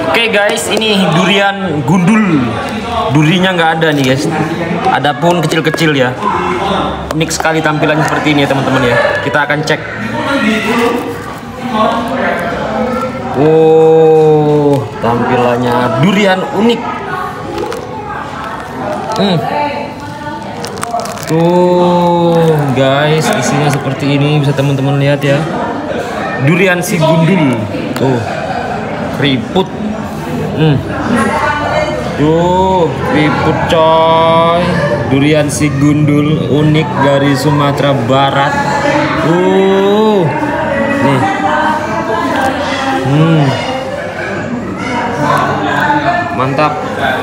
Oke guys, ini durian gundul. Durinya nggak ada nih guys. Adapun kecil-kecil ya. Unik sekali tampilannya seperti ini ya teman-teman ya. Kita akan cek. Oh, tampilannya durian unik. Tuh guys, isinya seperti ini, bisa teman-teman lihat ya. Durian si gundul. Tuh, keriput. Tuh, keriput coy. Durian si gundul unik dari Sumatera Barat. Nih. Mantap.